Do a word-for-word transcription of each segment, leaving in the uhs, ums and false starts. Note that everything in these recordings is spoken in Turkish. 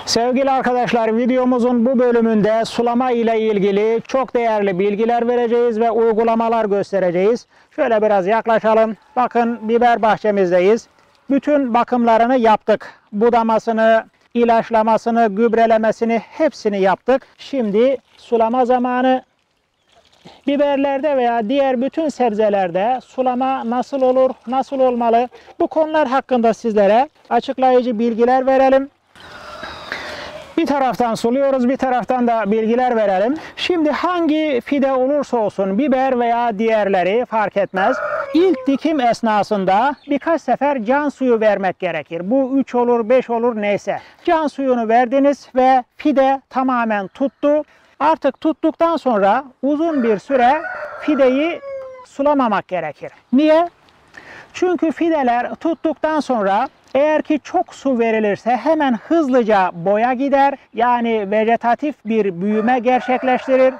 Sevgili arkadaşlar, videomuzun bu bölümünde sulama ile ilgili çok değerli bilgiler vereceğiz ve uygulamalar göstereceğiz. Şöyle biraz yaklaşalım. Bakın, biber bahçemizdeyiz. Bütün bakımlarını yaptık. Budamasını, ilaçlamasını, gübrelemesini hepsini yaptık. Şimdi sulama zamanı. Biberlerde veya diğer bütün sebzelerde sulama nasıl olur, nasıl olmalı? Bu konular hakkında sizlere açıklayıcı bilgiler verelim. Bir taraftan suluyoruz, bir taraftan da bilgiler verelim. Şimdi hangi fide olursa olsun, biber veya diğerleri fark etmez. İlk dikim esnasında birkaç sefer can suyu vermek gerekir. Bu üç olur, beş olur, neyse. Can suyunu verdiniz ve fide tamamen tuttu. Artık tuttuktan sonra uzun bir süre fideyi sulamamak gerekir. Niye? Çünkü fideler tuttuktan sonra eğer ki çok su verilirse hemen hızlıca boya gider. Yani vejetatif bir büyüme gerçekleştirir.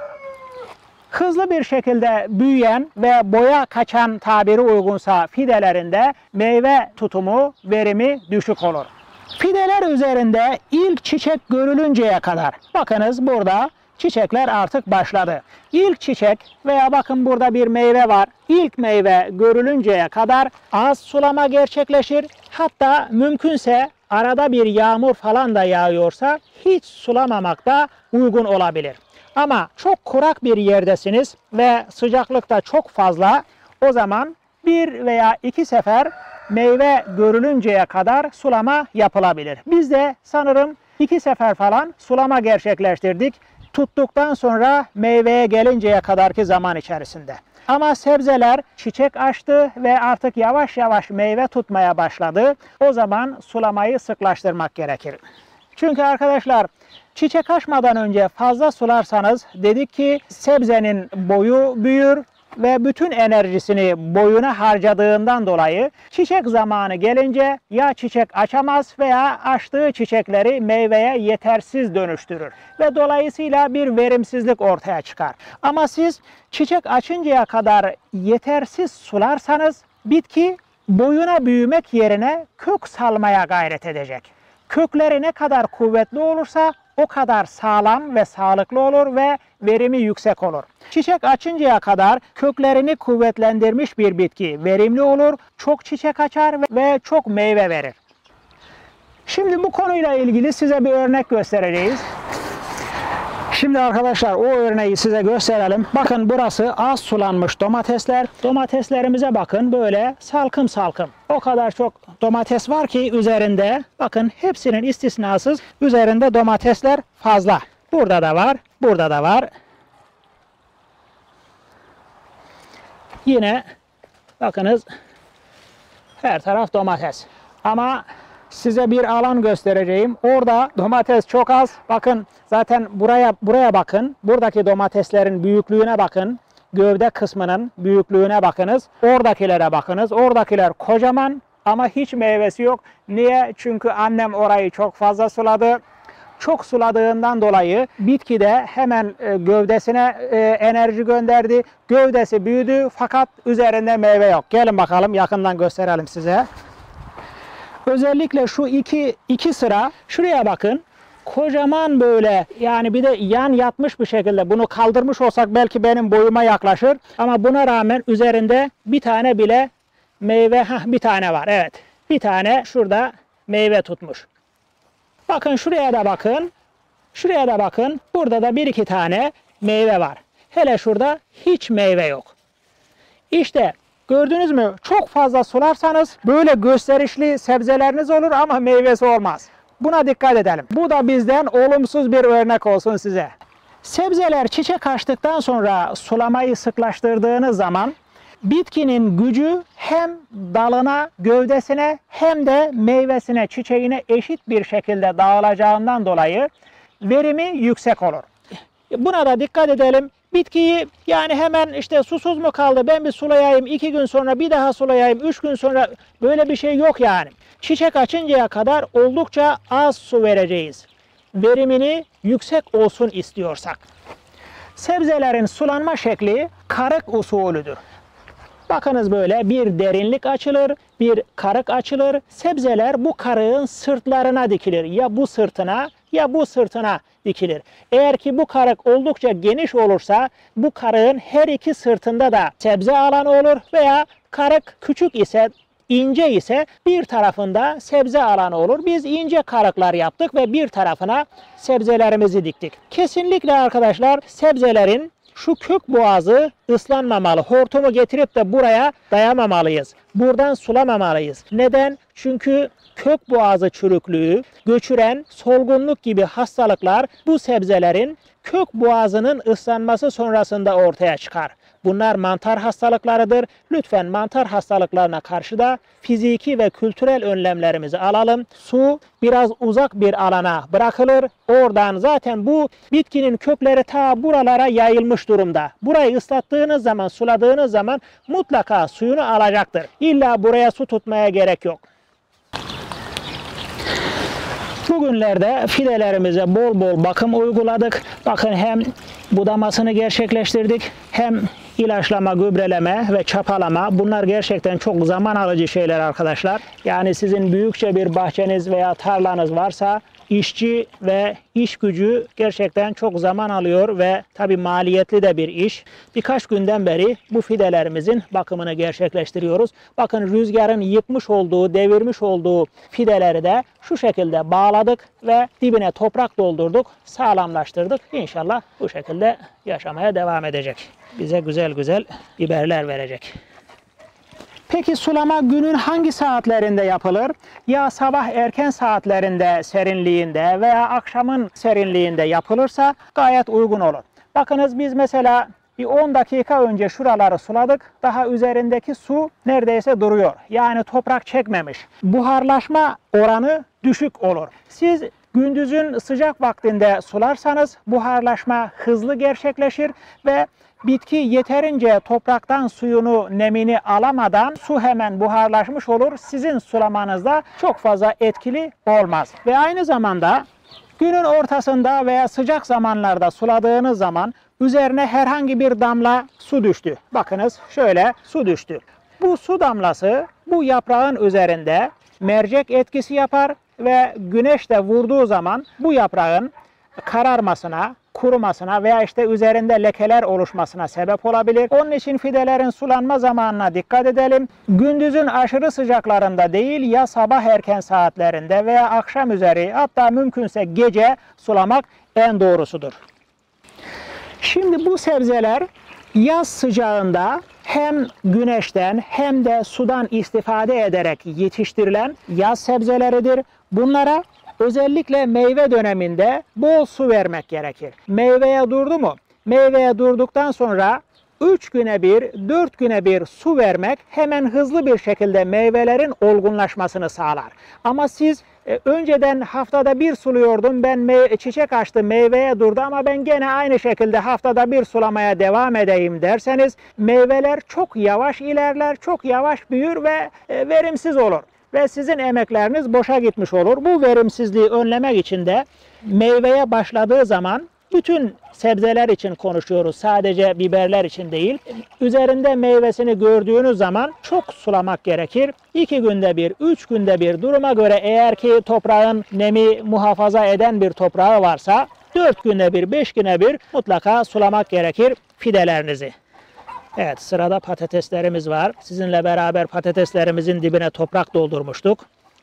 Hızlı bir şekilde büyüyen ve boya kaçan, tabiri uygunsa, fidelerinde meyve tutumu, verimi düşük olur. Fideler üzerinde ilk çiçek görülünceye kadar, bakınız burada çiçekler artık başladı. İlk çiçek veya bakın burada bir meyve var. İlk meyve görülünceye kadar az sulama gerçekleşir. Hatta mümkünse arada bir yağmur falan da yağıyorsa hiç sulamamak da uygun olabilir. Ama çok kurak bir yerdesiniz ve sıcaklık da çok fazla, o zaman bir veya iki sefer meyve görülünceye kadar sulama yapılabilir. Biz de sanırım iki sefer falan sulama gerçekleştirdik. Tuttuktan sonra meyveye gelinceye kadarki zaman içerisinde. Ama sebzeler çiçek açtı ve artık yavaş yavaş meyve tutmaya başladı. O zaman sulamayı sıklaştırmak gerekir. Çünkü arkadaşlar, çiçek açmadan önce fazla sularsanız dedik ki sebzenin boyu büyür ve bütün enerjisini boyuna harcadığından dolayı çiçek zamanı gelince ya çiçek açamaz veya açtığı çiçekleri meyveye yetersiz dönüştürür ve dolayısıyla bir verimsizlik ortaya çıkar. Ama siz çiçek açıncaya kadar yetersiz sularsanız bitki boyuna büyümek yerine kök salmaya gayret edecek. Kökleri ne kadar kuvvetli olursa o kadar sağlam ve sağlıklı olur ve verimi yüksek olur. Çiçek açıncaya kadar köklerini kuvvetlendirmiş bir bitki verimli olur, çok çiçek açar ve çok meyve verir. Şimdi bu konuyla ilgili size bir örnek göstereceğiz. Şimdi arkadaşlar o örneği size gösterelim. Bakın, burası az sulanmış domatesler. Domateslerimize bakın, böyle salkım salkım. O kadar çok domates var ki üzerinde, bakın hepsinin istisnasız üzerinde domatesler fazla. Burada da var, burada da var. Yine bakınız her taraf domates. Ama size bir alan göstereceğim. Orada domates çok az. Bakın zaten buraya buraya bakın. Buradaki domateslerin büyüklüğüne bakın. Gövde kısmının büyüklüğüne bakınız. Oradakilere bakınız. Oradakiler kocaman ama hiç meyvesi yok. Niye? Çünkü annem orayı çok fazla suladı. Çok suladığından dolayı bitki de hemen gövdesine enerji gönderdi. Gövdesi büyüdü fakat üzerinde meyve yok. Gelin bakalım, yakından gösterelim size. Özellikle şu iki, iki sıra, şuraya bakın. Kocaman böyle, yani bir de yan yatmış bir şekilde, bunu kaldırmış olsak belki benim boyuma yaklaşır. Ama buna rağmen üzerinde bir tane bile meyve, heh, bir tane var, evet. Bir tane şurada meyve tutmuş. Bakın şuraya da bakın. Şuraya da bakın. Burada da bir iki tane meyve var. Hele şurada hiç meyve yok. İşte gördünüz mü? Çok fazla sularsanız böyle gösterişli sebzeleriniz olur ama meyvesi olmaz. Buna dikkat edelim. Bu da bizden olumsuz bir örnek olsun size. Sebzeler çiçek açtıktan sonra sulamayı sıklaştırdığınız zaman bitkinin gücü hem dalına, gövdesine hem de meyvesine, çiçeğine eşit bir şekilde dağılacağından dolayı verimi yüksek olur. Buna da dikkat edelim. Bitkiyi yani hemen işte susuz mu kaldı, ben bir sulayayım, iki gün sonra bir daha sulayayım, üç gün sonra, böyle bir şey yok yani. Çiçek açıncaya kadar oldukça az su vereceğiz. Verimini yüksek olsun istiyorsak. Sebzelerin sulanma şekli karık usulüdür. Bakınız böyle bir derinlik açılır, bir karık açılır. Sebzeler bu karığın sırtlarına dikilir. Ya bu sırtına ya bu sırtına dikilir. Eğer ki bu karık oldukça geniş olursa bu karığın her iki sırtında da sebze alanı olur veya karık küçük ise, ince ise bir tarafında sebze alanı olur. Biz ince karıklar yaptık ve bir tarafına sebzelerimizi diktik. Kesinlikle arkadaşlar sebzelerin şu kök boğazı ıslanmamalı. Hortumu getirip de buraya dayamamalıyız. Buradan sulamamalıyız. Neden? Çünkü kök boğazı çürüklüğü, göçüren solgunluk gibi hastalıklar bu sebzelerin kök boğazının ıslanması sonrasında ortaya çıkar. Bunlar mantar hastalıklarıdır. Lütfen mantar hastalıklarına karşı da fiziki ve kültürel önlemlerimizi alalım. Su biraz uzak bir alana bırakılır. Oradan zaten bu bitkinin kökleri ta buralara yayılmış durumda. Burayı ıslattığınız zaman, suladığınız zaman mutlaka suyunu alacaktır. İlla buraya su tutmaya gerek yok. Bugünlerde fidelerimize bol bol bakım uyguladık. Bakın hem budamasını gerçekleştirdik hem ilaçlama, gübreleme ve çapalama. Bunlar gerçekten çok zaman alıcı şeyler arkadaşlar. Yani sizin büyükçe bir bahçeniz veya tarlanız varsa işçi ve iş gücü gerçekten çok zaman alıyor ve tabii maliyetli de bir iş. Birkaç günden beri bu fidelerimizin bakımını gerçekleştiriyoruz. Bakın rüzgarın yıkmış olduğu, devirmiş olduğu fideleri de şu şekilde bağladık ve dibine toprak doldurduk, sağlamlaştırdık. İnşallah bu şekilde yaşamaya devam edecek. Bize güzel güzel biberler verecek. Peki sulama günün hangi saatlerinde yapılır? Ya sabah erken saatlerinde serinliğinde veya akşamın serinliğinde yapılırsa gayet uygun olur. Bakınız biz mesela bir on dakika önce şuraları suladık. Daha üzerindeki su neredeyse duruyor. Yani toprak çekmemiş. Buharlaşma oranı düşük olur. Siz gündüzün sıcak vaktinde sularsanız buharlaşma hızlı gerçekleşir ve bitki yeterince topraktan suyunu, nemini alamadan su hemen buharlaşmış olur. Sizin sulamanızda çok fazla etkili olmaz. Ve aynı zamanda günün ortasında veya sıcak zamanlarda suladığınız zaman üzerine herhangi bir damla su düştü. Bakınız şöyle su düştü. Bu su damlası bu yaprağın üzerinde mercek etkisi yapar ve güneş de vurduğu zaman bu yaprağın kararmasına, kurumasına veya işte üzerinde lekeler oluşmasına sebep olabilir. Onun için fidelerin sulanma zamanına dikkat edelim. Gündüzün aşırı sıcaklarında değil, ya sabah erken saatlerinde veya akşam üzeri, hatta mümkünse gece sulamak en doğrusudur. Şimdi bu sebzeler yaz sıcağında hem güneşten hem de sudan istifade ederek yetiştirilen yaz sebzeleridir. Bunlara özellikle meyve döneminde bol su vermek gerekir. Meyveye durdu mu? Meyveye durduktan sonra üç güne bir, dört güne bir su vermek hemen hızlı bir şekilde meyvelerin olgunlaşmasını sağlar. Ama siz e, önceden haftada bir suluyordum, ben çiçek açtı, meyveye durdu ama ben gene aynı şekilde haftada bir sulamaya devam edeyim derseniz meyveler çok yavaş ilerler, çok yavaş büyür ve e, verimsiz olur. Ve sizin emekleriniz boşa gitmiş olur. Bu verimsizliği önlemek için de meyveye başladığı zaman bütün sebzeler için konuşuyoruz. Sadece biberler için değil. Üzerinde meyvesini gördüğünüz zaman çok sulamak gerekir. İki günde bir, üç günde bir duruma göre eğer ki toprağın nemi muhafaza eden bir toprağı varsa dört günde bir, beş güne bir mutlaka sulamak gerekir fidelerinizi. Evet, sırada patateslerimiz var. Sizinle beraber patateslerimizin dibine toprak doldurmuştuk.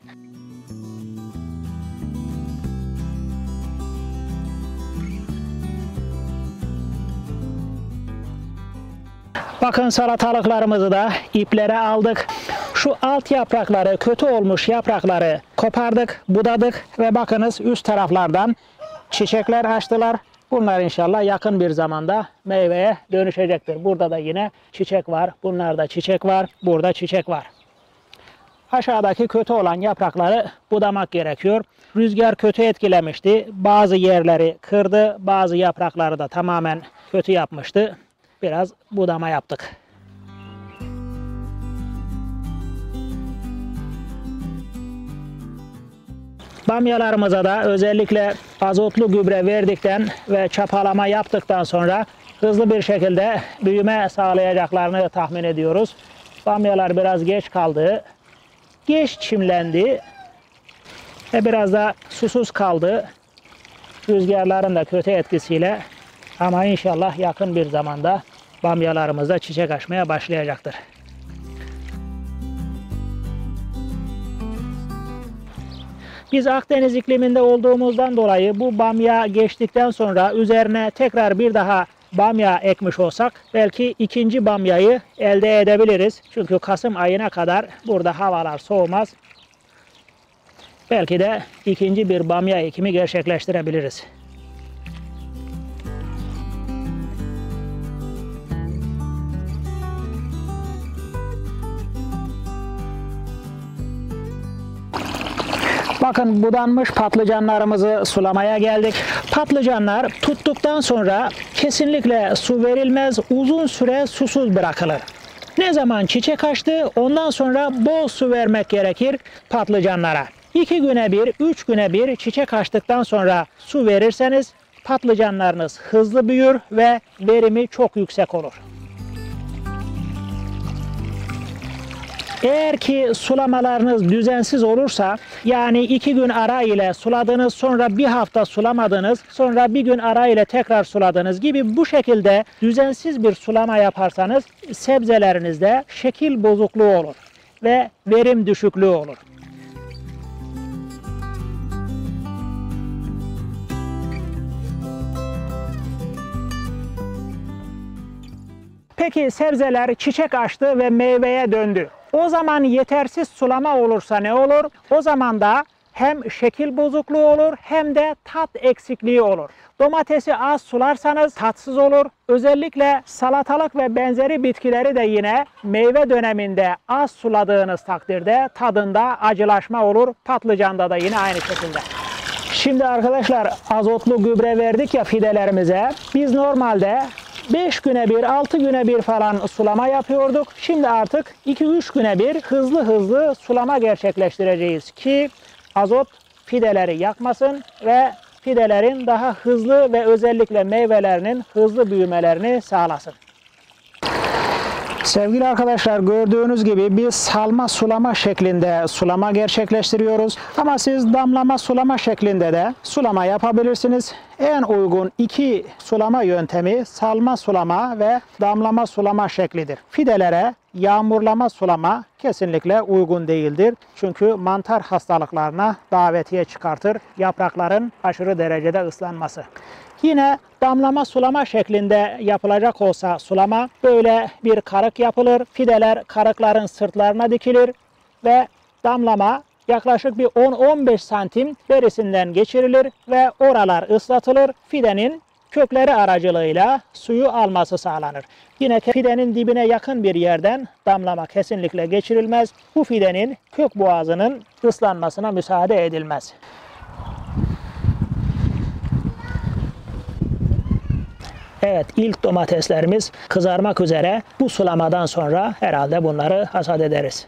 Bakın salatalıklarımızı da iplere aldık. Şu alt yaprakları, kötü olmuş yaprakları kopardık, budadık ve bakınız üst taraflardan çiçekler açtılar. Bunlar inşallah yakın bir zamanda meyveye dönüşecektir. Burada da yine çiçek var. Bunlarda çiçek var. Burada çiçek var. Aşağıdaki kötü olan yaprakları budamak gerekiyor. Rüzgar kötü etkilemişti. Bazı yerleri kırdı. Bazı yaprakları da tamamen kötü yapmıştı. Biraz budama yaptık. Bamyalarımıza da özellikle azotlu gübre verdikten ve çapalama yaptıktan sonra hızlı bir şekilde büyüme sağlayacaklarını tahmin ediyoruz. bamyalar biraz geç kaldı. Geç çimlendi. Ve biraz da susuz kaldı. Rüzgarların da kötü etkisiyle. Ama inşallah yakın bir zamanda bamyalarımız da çiçek açmaya başlayacaktır. Biz Akdeniz ikliminde olduğumuzdan dolayı bu bamya geçtikten sonra üzerine tekrar bir daha bamya ekmiş olsak belki ikinci bamyayı elde edebiliriz. Çünkü Kasım ayına kadar burada havalar soğumaz. Belki de ikinci bir bamya ekimi gerçekleştirebiliriz. Bakın budanmış patlıcanlarımızı sulamaya geldik. Patlıcanlar tuttuktan sonra kesinlikle su verilmez, uzun süre susuz bırakılır. Ne zaman çiçek açtı ondan sonra bol su vermek gerekir patlıcanlara. iki güne bir, üç güne bir çiçek açtıktan sonra su verirseniz patlıcanlarınız hızlı büyür ve verimi çok yüksek olur. Eğer ki sulamalarınız düzensiz olursa, yani iki gün ara ile suladınız, sonra bir hafta sulamadınız, sonra bir gün ara ile tekrar suladınız gibi bu şekilde düzensiz bir sulama yaparsanız sebzelerinizde şekil bozukluğu olur ve verim düşüklüğü olur. Peki sebzeler çiçek açtı ve meyveye döndü. O zaman yetersiz sulama olursa ne olur? O zaman da hem şekil bozukluğu olur hem de tat eksikliği olur. Domatesi az sularsanız tatsız olur. Özellikle salatalık ve benzeri bitkileri de yine meyve döneminde az suladığınız takdirde tadında acılaşma olur. Patlıcanda da yine aynı şekilde. Şimdi arkadaşlar azotlu gübre verdik ya fidelerimize. Biz normalde beş güne bir, altı güne bir falan sulama yapıyorduk. Şimdi artık iki üç güne bir hızlı hızlı sulama gerçekleştireceğiz ki azot fideleri yakmasın ve fidelerin daha hızlı ve özellikle meyvelerinin hızlı büyümelerini sağlasın. Sevgili arkadaşlar, gördüğünüz gibi biz salma sulama şeklinde sulama gerçekleştiriyoruz. Ama siz damlama sulama şeklinde de sulama yapabilirsiniz. En uygun iki sulama yöntemi salma sulama ve damlama sulama şeklidir. Fidelere yağmurlama sulama kesinlikle uygun değildir. Çünkü mantar hastalıklarına davetiye çıkartır yaprakların aşırı derecede ıslanması. Yine damlama sulama şeklinde yapılacak olsa sulama böyle bir karık yapılır. Fideler karıkların sırtlarına dikilir ve damlama yaklaşık bir on on beş santim berisinden geçirilir ve oralar ıslatılır. Fidenin kökleri aracılığıyla suyu alması sağlanır. Yine fidenin dibine yakın bir yerden damlama kesinlikle geçirilmez. Bu fidenin kök boğazının ıslanmasına müsaade edilmez. Evet, ilk domateslerimiz kızarmak üzere. Bu sulamadan sonra herhalde bunları hasat ederiz.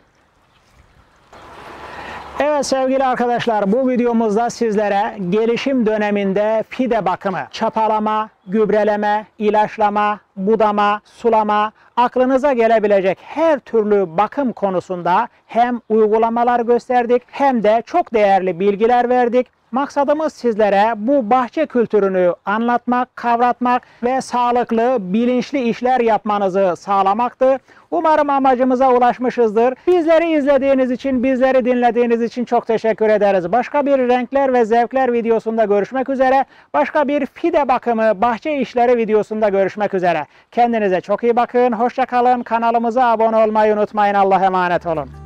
Evet sevgili arkadaşlar, bu videomuzda sizlere gelişim döneminde fide bakımı, çapalama, gübreleme, ilaçlama, budama, sulama, aklınıza gelebilecek her türlü bakım konusunda hem uygulamalar gösterdik hem de çok değerli bilgiler verdik. Maksadımız sizlere bu bahçe kültürünü anlatmak, kavratmak ve sağlıklı, bilinçli işler yapmanızı sağlamaktı. Umarım amacımıza ulaşmışızdır. Bizleri izlediğiniz için, bizleri dinlediğiniz için çok teşekkür ederiz. Başka bir renkler ve zevkler videosunda görüşmek üzere. Başka bir fide bakımı, bahçe işleri videosunda görüşmek üzere. Kendinize çok iyi bakın. Hoşça kalın. Kanalımıza abone olmayı unutmayın. Allah'a emanet olun.